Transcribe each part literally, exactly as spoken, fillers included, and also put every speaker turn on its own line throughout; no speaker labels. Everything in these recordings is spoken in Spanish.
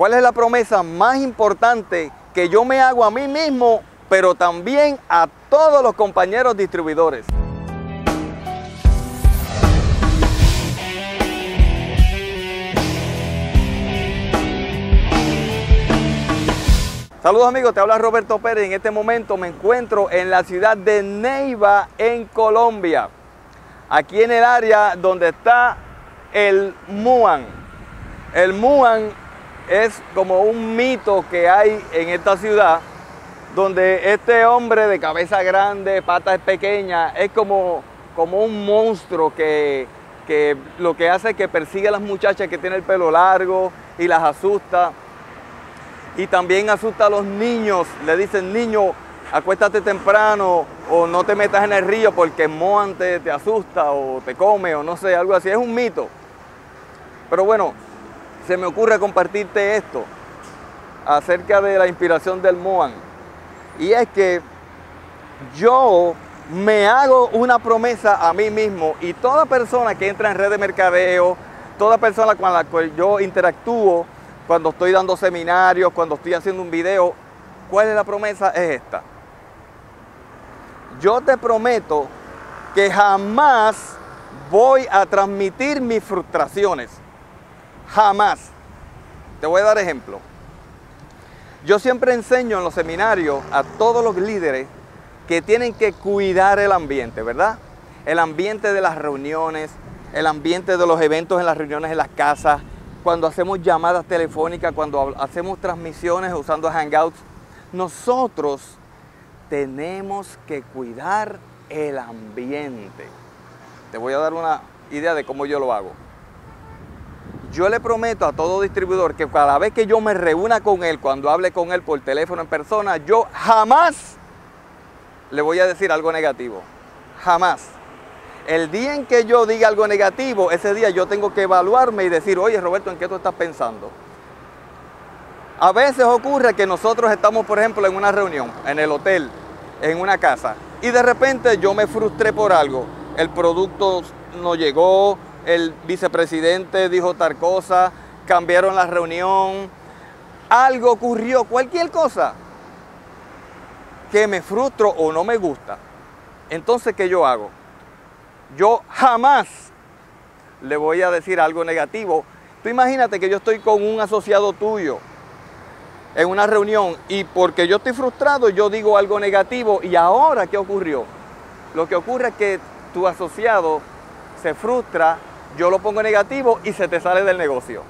¿Cuál es la promesa más importante que yo me hago a mí mismo, pero también a todos los compañeros distribuidores? Saludos amigos, te habla Roberto Pérez. En este momento me encuentro en la ciudad de Neiva, en Colombia. Aquí en el área donde está el MUAN. El MUAN es como un mito que hay en esta ciudad, donde este hombre de cabeza grande, patas pequeñas, es como, como un monstruo que, que lo que hace es que persigue a las muchachas que tienen el pelo largo y las asusta. Y también asusta a los niños. Le dicen, niño, acuéstate temprano o no te metas en el río porque el MUAN te, te asusta o te come o no sé, algo así. Es un mito. Pero bueno, se me ocurre compartirte esto acerca de la inspiración del MUAN. Y es que yo me hago una promesa a mí mismo, y toda persona que entra en red de mercadeo, toda persona con la cual yo interactúo, cuando estoy dando seminarios, cuando estoy haciendo un video, ¿cuál es la promesa? Es esta. Yo te prometo que jamás voy a transmitir mis frustraciones. Jamás. Te voy a dar ejemplo. Yo siempre enseño en los seminarios a todos los líderes que tienen que cuidar el ambiente, ¿verdad? El ambiente de las reuniones, el ambiente de los eventos en las reuniones en las casas, cuando hacemos llamadas telefónicas, cuando hacemos transmisiones usando Hangouts. Nosotros tenemos que cuidar el ambiente. Te voy a dar una idea de cómo yo lo hago. Yo le prometo a todo distribuidor que cada vez que yo me reúna con él, cuando hable con él por teléfono en persona, yo jamás le voy a decir algo negativo. Jamás. El día en que yo diga algo negativo, ese día yo tengo que evaluarme y decir, oye Roberto, ¿en qué tú estás pensando? A veces ocurre que nosotros estamos, por ejemplo, en una reunión, en el hotel, en una casa, y de repente yo me frustré por algo. El producto no llegó, el vicepresidente dijo tal cosa, cambiaron la reunión, algo ocurrió, cualquier cosa que me frustro o no me gusta. Entonces, ¿qué yo hago? Yo jamás le voy a decir algo negativo. Tú imagínate que yo estoy con un asociado tuyo en una reunión y porque yo estoy frustrado yo digo algo negativo, y ahora ¿qué ocurrió? Lo que ocurre es que tu asociado se frustra, yo lo pongo negativo y se te sale del negocio.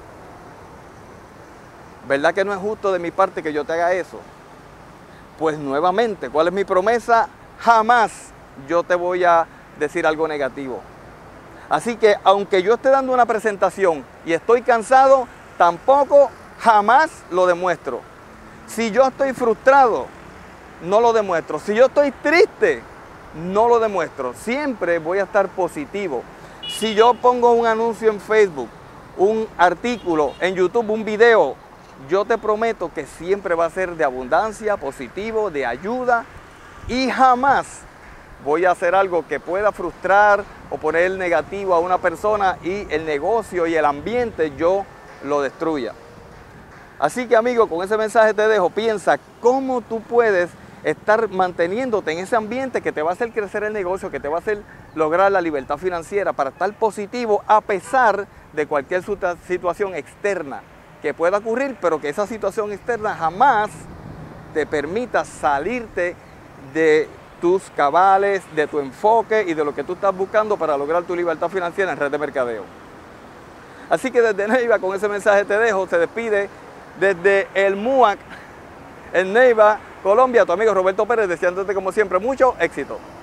¿Verdad que no es justo de mi parte que yo te haga eso? Pues nuevamente, ¿cuál es mi promesa? Jamás yo te voy a decir algo negativo. Así que aunque yo esté dando una presentación y estoy cansado, tampoco jamás lo demuestro. Si yo estoy frustrado, no lo demuestro. Si yo estoy triste, no lo demuestro. Siempre voy a estar positivo. Si yo pongo un anuncio en Facebook, un artículo en YouTube, un video, yo te prometo que siempre va a ser de abundancia, positivo, de ayuda, y jamás voy a hacer algo que pueda frustrar o poner negativo a una persona y el negocio y el ambiente yo lo destruya. Así que amigo, con ese mensaje te dejo. Piensa cómo tú puedes estar manteniéndote en ese ambiente que te va a hacer crecer el negocio, que te va a hacer lograr la libertad financiera, para estar positivo a pesar de cualquier situación externa que pueda ocurrir, pero que esa situación externa jamás te permita salirte de tus cabales, de tu enfoque y de lo que tú estás buscando para lograr tu libertad financiera en red de mercadeo. Así que desde Neiva, con ese mensaje te dejo. Se despide desde el MUAN en Neiva, Colombia, tu amigo Roberto Pérez, deseándote como siempre mucho éxito.